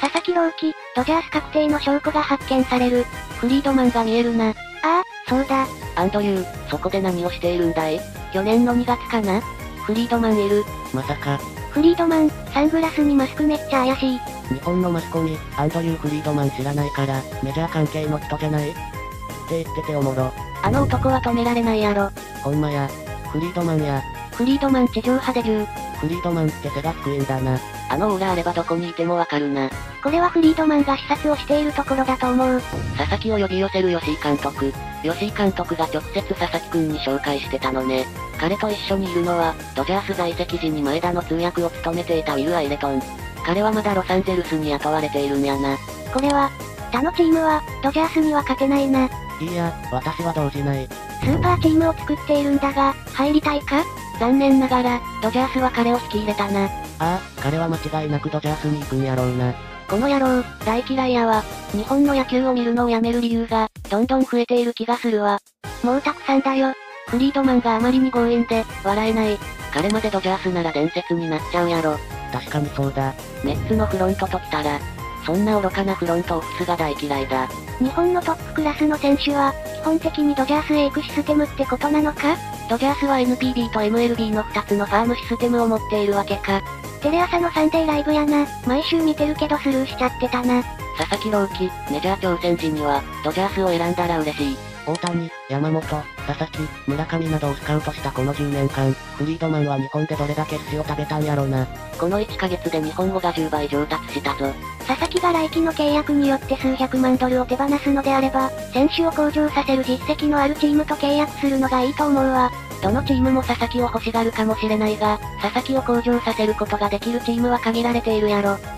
佐々木朗希、ドジャース確定の証拠が発見される。 フリードマンが見えるな。 ああ、そうだ。 アンドリュー、そこで何をしているんだい？去年の2月かな？フリードマンいる。まさか。 フリードマン、サングラスにマスクめっちゃ怪しい。 日本のマスコミ、アンドリュー・フリードマン知らないから、メジャー関係の人じゃない？って言ってておもろ。 あの男は止められないやろ。 ほんまや。フリードマンや。 フリードマン地上波デビュー。 フリードマンって背が低いんだな。あのオーラあればどこにいてもわかるな。 これはフリードマンが視察をしているところだと思う。 佐々木を呼び寄せる吉井監督。吉井監督が直接佐々木くんに紹介してたのね。彼と一緒にいるのは、ドジャース在籍時に前田の通訳を務めていたウィル・アイレトン。彼はまだロサンゼルスに雇われているんやな。 これは、他のチームは、ドジャースには勝てないな。 いいや、私は動じない。 スーパーチームを作っているんだが、入りたいか？残念ながら、ドジャースは彼を引き入れたな。 ああ、彼は間違いなくドジャースに行くんやろうな。 この野郎、大嫌いやわ。日本の野球を見るのをやめる理由が、どんどん増えている気がするわ。もうたくさんだよ。フリードマンがあまりに強引で、笑えない。 彼までドジャースなら伝説になっちゃうやろ。確かにそうだ。メッツのフロントときたら、そんな愚かなフロントオフィスが大嫌いだ。 日本のトップクラスの選手は、基本的にドジャースへ行くシステムってことなのか？ ドジャースは NPB と MLB の2つのファームシステムを持っているわけか。 テレ朝のサンデーライブやな。毎週見てるけどスルーしちゃってたな。 佐々木朗希、メジャー挑戦時には、ドジャースを選んだら嬉しい。大谷、山本、佐々木、村上などをスカウトしたこの10年間、フリードマンは日本でどれだけ寿司を食べたんやろな。この1ヶ月で日本語が10倍上達したぞ。 佐々木が来季の契約によって数百万ドルを手放すのであれば、選手を向上させる実績のあるチームと契約するのがいいと思うわ。 どのチームも佐々木を欲しがるかもしれないが、佐々木を向上させることができるチームは限られているやろ。